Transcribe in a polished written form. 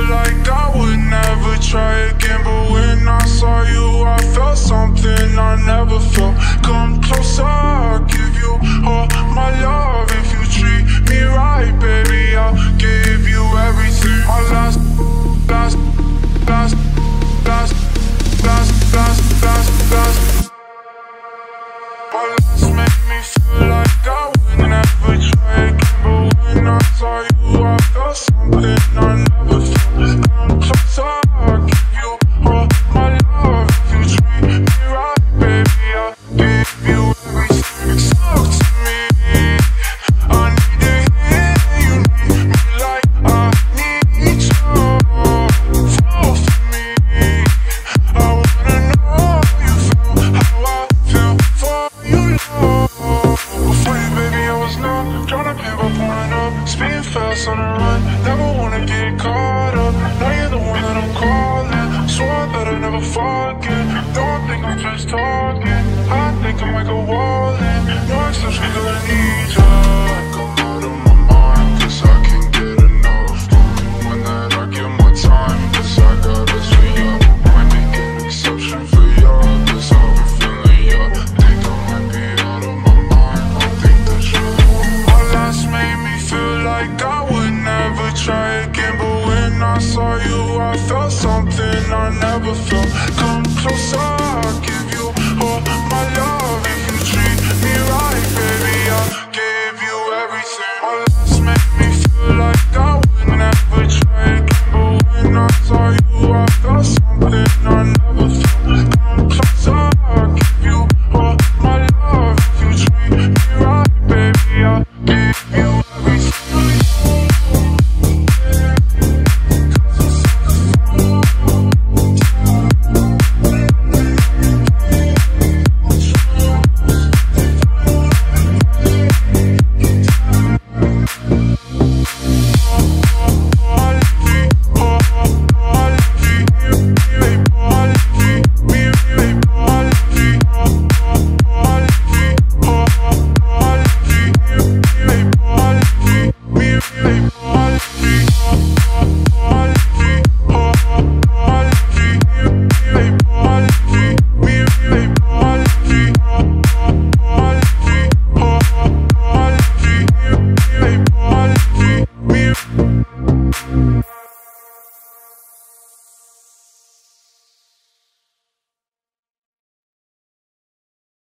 like I would never try again, but when I saw you, I felt something I never felt. Come closer, I'll give you all my love. If you treat me right, baby, I'll give you everything. My last made me feel like I would never try again, but when I saw you, I felt something I never felt. Come closer, I'll give you all my love. If you treat me right, baby, I'll give you everything. Talk to me, I need to hear you need me like I need you. Fall for me, I wanna know you feel how I feel for you. Before you, baby, I was numb, tryna pick up, pulling up, speeding fast on the run, never wanna get caught up. Now you're the one that I'm calling, swore that I'd never forget. Don't think I'm just talking, I think I might go all in. No exception, 'cause I need you.